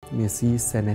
نسيه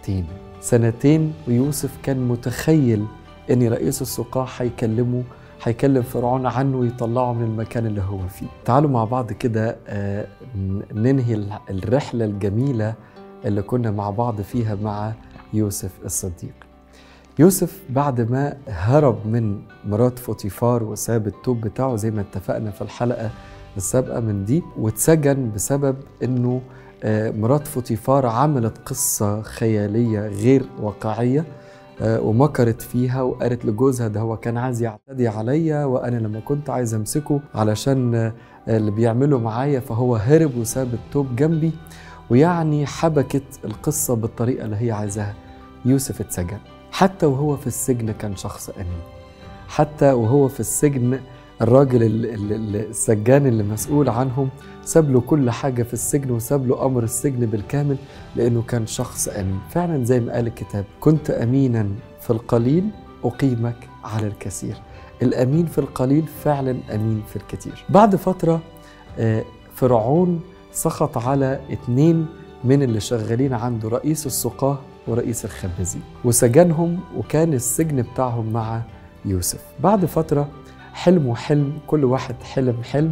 سنتين ويوسف كان متخيل ان رئيس السقاة هيكلم فرعون عنه ويطلعه من المكان اللي هو فيه. تعالوا مع بعض كده ننهي الرحلة الجميلة اللي كنا مع بعض فيها مع يوسف الصديق. يوسف بعد ما هرب من مرات فوتيفار وساب التوب بتاعه زي ما اتفقنا في الحلقة السابقة من دي، واتسجن بسبب انه مرات فوتيفار عملت قصة خيالية غير واقعية ومكرت فيها وقالت لجوزها ده هو كان عايز يعتدي عليا وانا لما كنت عايز امسكه علشان اللي بيعمله معايا فهو هرب وساب التوب جنبي، ويعني حبكت القصة بالطريقة اللي هي عايزاها. يوسف اتسجن، حتى وهو في السجن كان شخص أمين، حتى وهو في السجن الراجل السجان اللي مسؤول عنهم ساب له كل حاجة في السجن وساب له أمر السجن بالكامل لأنه كان شخص أمين. فعلا زي ما قال الكتاب كنت أمينا في القليل أقيمك على الكثير. الأمين في القليل فعلا أمين في الكثير. بعد فترة فرعون سخط على 2 من اللي شغالين عنده، رئيس السقاة ورئيس الخبازين، وسجنهم وكان السجن بتاعهم مع يوسف. بعد فترة حلموا حلم، كل واحد حلم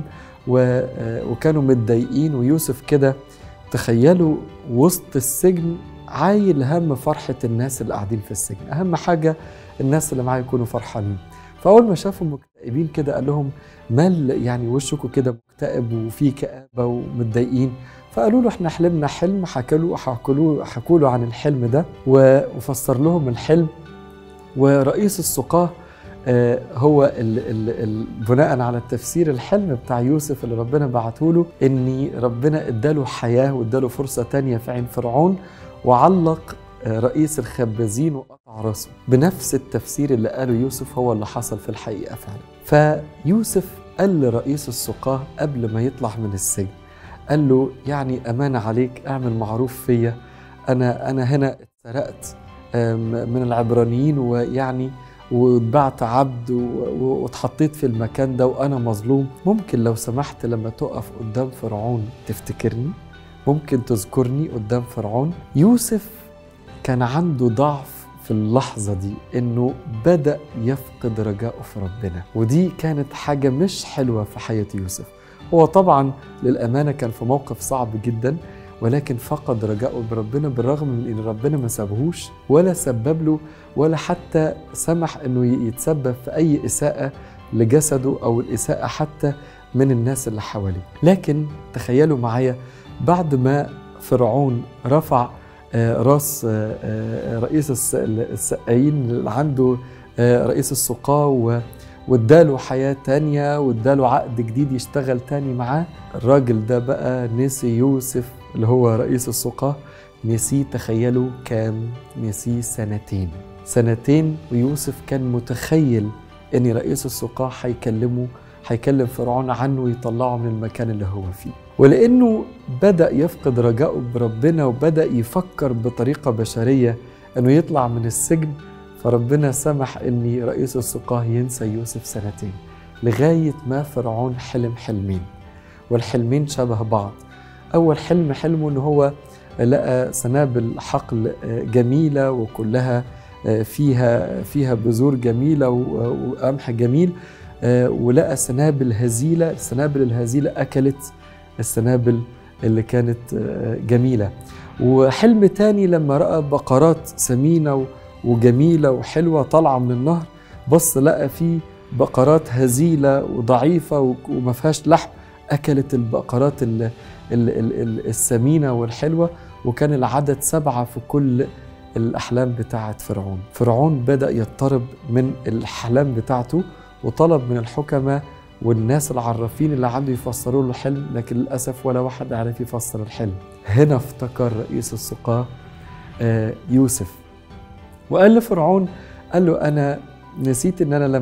وكانوا متضايقين، ويوسف كده تخيلوا وسط السجن عايل هم فرحة الناس اللي قاعدين في السجن، أهم حاجة الناس اللي معاه يكونوا فرحانين. فأول ما شافوا مكتئبين كده قال لهم مال يعني وشكوا كده مكتئب وفي كآبة ومتضايقين؟ فقالوا له احنا حلمنا حلم. حكوا له عن الحلم ده وفسر لهم الحلم. ورئيس السقاة هو بناء على التفسير الحلم بتاع يوسف اللي ربنا بعته له، ان ربنا اداله حياة واداله فرصة تانية في عين فرعون، وعلق رئيس الخبازين وقطع راسه. بنفس التفسير اللي قاله يوسف هو اللي حصل في الحقيقة فعلا. فيوسف قال لرئيس السقاة قبل ما يطلع من السجن، قال له يعني أمانة عليك، اعمل معروف فيا، أنا هنا اتسرقت من العبرانيين ويعني واتبعت عبد واتحطيت في المكان ده وأنا مظلوم. ممكن لو سمحت لما تقف قدام فرعون تفتكرني، ممكن تذكرني قدام فرعون. يوسف كان عنده ضعف في اللحظة دي، إنه بدأ يفقد رجاءه في ربنا، ودي كانت حاجة مش حلوة في حياة يوسف. هو طبعا للأمانة كان في موقف صعب جدا، ولكن فقد رجاءه بربنا بالرغم من ان ربنا ما سابهوش ولا سبب له ولا حتى سمح انه يتسبب في اي اساءة لجسده او الاساءة حتى من الناس اللي حواليه. لكن تخيلوا معايا بعد ما فرعون رفع راس رئيس السقايين اللي عنده رئيس السقاة واداله حياة تانية واداله عقد جديد يشتغل تاني معاه، الراجل ده بقى نسي يوسف اللي هو رئيس السقاة. نسيه، تخيلوا كام؟ نسيه سنتين ويوسف كان متخيل ان رئيس السقاة هيكلم فرعون عنه ويطلعه من المكان اللي هو فيه. ولانه بدأ يفقد رجاءه بربنا وبدأ يفكر بطريقة بشرية انه يطلع من السجن، فربنا سمح ان رئيس السقاة ينسى يوسف 2 سنين، لغاية ما فرعون حلم حلمين، والحلمين شبه بعض. اول حلم حلمه ان هو لقى سنابل حقل جميلة وكلها فيها بذور جميلة وقمح جميل، ولقى سنابل هزيلة، السنابل الهزيلة أكلت السنابل اللي كانت جميلة. وحلم تاني لما رأى بقرات سمينة وجميلة وحلوة طالعة من النهر، بص لقى فيه بقرات هزيلة وضعيفة وما فيهاش لحم، أكلت البقرات السمينة والحلوة، وكان العدد 7 في كل الأحلام بتاعت فرعون. فرعون بدأ يضطرب من الأحلام بتاعته وطلب من الحكماء والناس العرافين اللي عنده يفسروا له الحلم، لكن للأسف ولا واحد عرف يفسر الحلم. هنا افتكر رئيس السقاة يوسف وقال لفرعون، قال له أنا نسيت إن أنا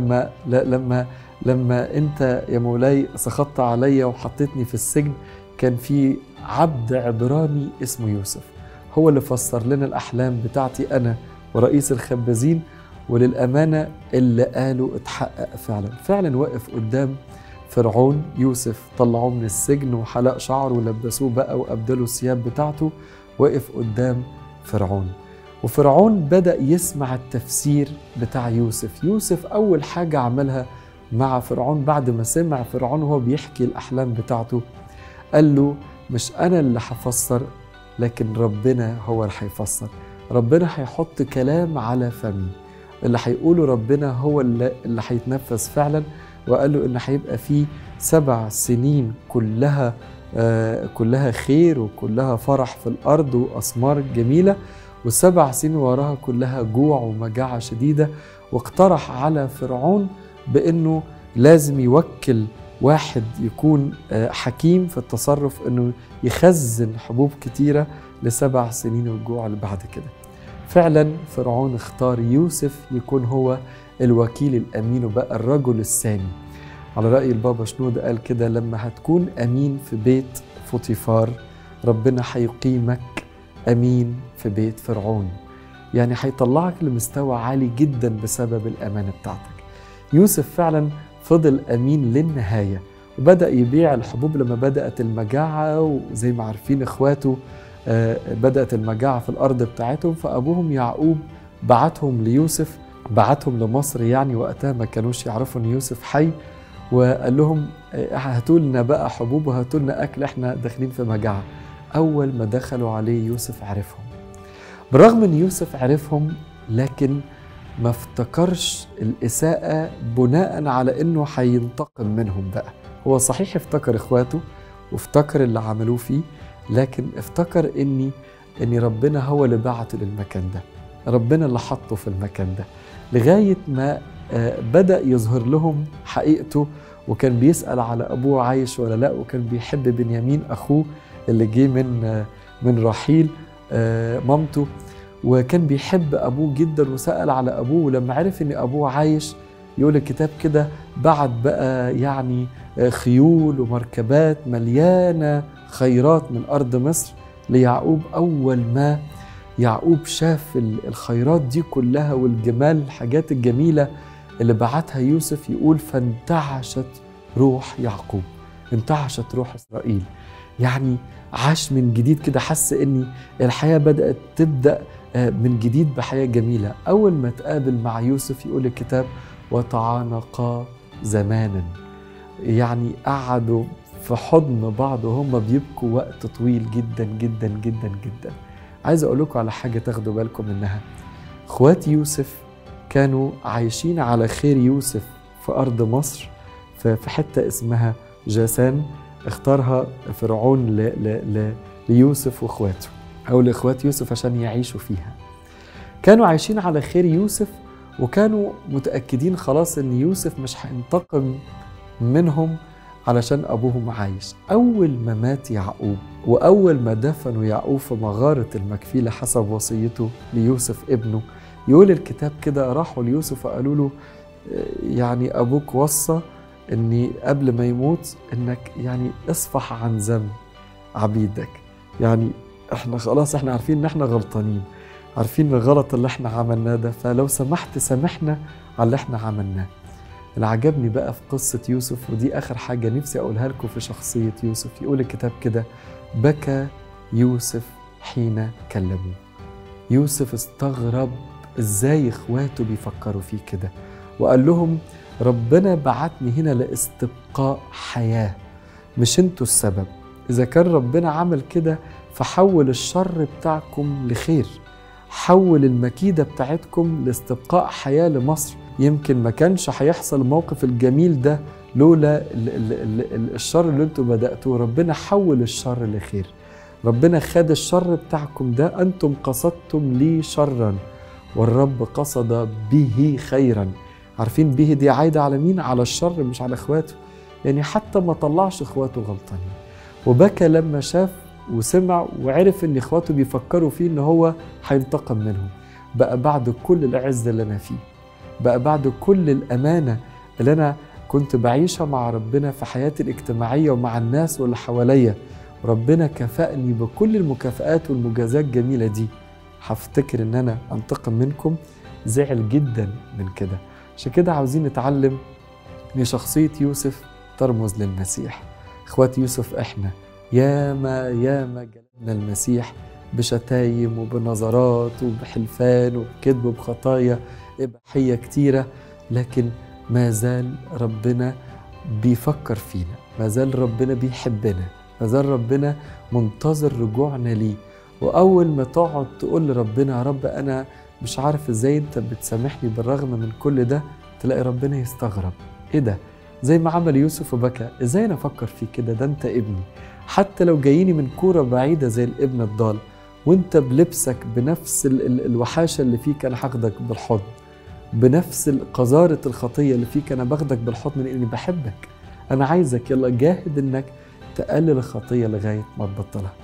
لما أنت يا مولاي سخطت عليا وحطيتني في السجن كان في عبد عبراني اسمه يوسف، هو اللي فسر لنا الأحلام بتاعتي أنا ورئيس الخبازين، وللأمانة اللي قاله اتحقق فعلا. وقف قدام فرعون يوسف، طلعوه من السجن وحلق شعره ولبسوه بقى وأبدلوا الثياب بتاعته، وقف قدام فرعون. وفرعون بدأ يسمع التفسير بتاع يوسف. يوسف أول حاجة عملها مع فرعون بعد ما سمع فرعون وهو بيحكي الأحلام بتاعته، قال له مش أنا اللي هفسر، لكن ربنا هو اللي هيفسر. ربنا هيحط كلام على فمي، اللي هيقوله ربنا هو اللي هيتنفذ فعلا. وقال له إن هيبقى فيه 7 سنين كلها خير وكلها فرح في الأرض وأثمار جميلة، و7 سنين وراها كلها جوع ومجاعة شديدة. واقترح على فرعون بأنه لازم يوكل واحد يكون حكيم في التصرف، أنه يخزن حبوب كتيرة ل7 سنين الجوع اللي بعد كده. فعلا فرعون اختار يوسف يكون هو الوكيل الأمين وبقى الرجل الثاني. على رأي البابا شنودة قال كده: لما هتكون أمين في بيت فوطيفار، ربنا هيقيمك أمين في بيت فرعون. يعني هيطلعك لمستوى عالي جدا بسبب الأمانة بتاعتك. يوسف فعلا فضل أمين للنهاية، وبدأ يبيع الحبوب لما بدأت المجاعة. وزي ما عارفين إخواته بدأت المجاعة في الأرض بتاعتهم، فأبوهم يعقوب بعتهم ليوسف، بعتهم لمصر. يعني وقتها ما كانوش يعرفوا أن يوسف حي، وقال لهم هاتوا لنا بقى حبوب وهاتوا لنا أكل، احنا داخلين في مجاعة. أول ما دخلوا عليه يوسف عرفهم. بالرغم أن يوسف عرفهم، لكن ما افتكرش الإساءة بناء على أنه هينتقم منهم بقى. هو صحيح افتكر إخواته وافتكر اللي عملوه فيه، لكن افتكر أن ربنا هو اللي بعته للمكان ده، ربنا اللي حطه في المكان ده، لغاية ما بدأ يظهر لهم حقيقته. وكان بيسأل على أبوه عايش ولا لا، وكان بيحب بنيامين أخوه اللي جه من رحيل مامته، وكان بيحب أبوه جدا وسأل على أبوه. ولما عرف أن أبوه عايش، يقول الكتاب كده، بعت بقى يعني خيول ومركبات مليانة خيرات من أرض مصر ليعقوب. أول ما يعقوب شاف الخيرات دي كلها والجمال، الحاجات الجميلة اللي بعتها يوسف، يقول فانتعشت روح يعقوب، انتعشت روح إسرائيل. يعني عاش من جديد كده، حس ان الحياة بدأت تبدأ من جديد بحياة جميلة. أول ما تقابل مع يوسف، يقول الكتاب وتعانقا زمانا، يعني قعدوا في حضن بعض وهم بيبكوا وقت طويل جدا جدا جدا جدا. عايز أقول لكم على حاجة تاخدوا بالكم منها. اخوات يوسف كانوا عايشين على خير يوسف في أرض مصر، في حتة اسمها جاسان، اختارها فرعون ليوسف واخواته، أو لإخوات يوسف عشان يعيشوا فيها. كانوا عايشين على خير يوسف، وكانوا متأكدين خلاص إن يوسف مش هينتقم منهم علشان أبوهم عايش. أول ما مات يعقوب، وأول ما دفنوا يعقوب في مغارة المكفيلة حسب وصيته ليوسف ابنه، يقول الكتاب كده راحوا ليوسف وقالوا له يعني أبوك وصى إني قبل ما يموت إنك يعني اصفح عن ذنب عبيدك. يعني إحنا خلاص إحنا عارفين إن إحنا غلطانين، عارفين الغلط اللي إحنا عملناه ده، فلو سمحت سامحنا على اللي إحنا عملناه. اللي عجبني بقى في قصة يوسف، ودي آخر حاجة نفسي أقولها لكم في شخصية يوسف، يقول الكتاب كده بكى يوسف حين كلموه. يوسف استغرب إزاي إخواته بيفكروا فيه كده، وقال لهم ربنا بعتني هنا لاستبقاء حياة، مش انتوا السبب. إذا كان ربنا عمل كده فحول الشر بتاعكم لخير، حول المكيدة بتاعتكم لاستبقاء حياة لمصر. يمكن ما كانش هيحصل الموقف الجميل ده لولا الشر اللي انتوا بدأتوه. ربنا حول الشر لخير، ربنا خد الشر بتاعكم ده، أنتم قصدتم لي شرا والرب قصد به خيرا. عارفين به دي عايدة على مين؟ على الشر مش على اخواته. يعني حتى ما طلعش اخواته غلطانين. وبكى لما شاف وسمع وعرف ان اخواته بيفكروا فيه ان هو هينتقم منهم. بقى بعد كل العز اللي انا فيه، بقى بعد كل الامانة اللي انا كنت بعيشها مع ربنا في حياتي الاجتماعية ومع الناس واللي حواليا، ربنا كافأني بكل المكافآت والمجازات الجميلة دي، هفتكر ان انا انتقم منكم؟ زعل جدا من كده. عشان كده عاوزين نتعلم ان شخصية يوسف ترمز للمسيح. اخوات يوسف احنا ياما جلبنا المسيح بشتايم وبنظرات وبحلفان وبكذب وبخطايا إباحية كتيرة، لكن ما زال ربنا بيفكر فينا، ما زال ربنا بيحبنا، ما زال ربنا منتظر رجوعنا ليه. وأول ما تقعد تقول لربنا يا رب أنا مش عارف إزاي أنت بتسامحني بالرغم من كل ده، تلاقي ربنا يستغرب، إيه ده؟ زي ما عمل يوسف وبكى، إزاي أنا أفكر فيك كده؟ ده أنت ابني، حتى لو جاييني من كورة بعيدة زي الابن الضال وأنت بلبسك بنفس الوحاشة اللي فيك أنا هاخدك بالحضن، بنفس قذارة الخطية اللي فيك أنا باخدك بالحضن لأني بحبك. أنا عايزك يلا جاهد إنك تقلل الخطية لغاية ما تبطلها.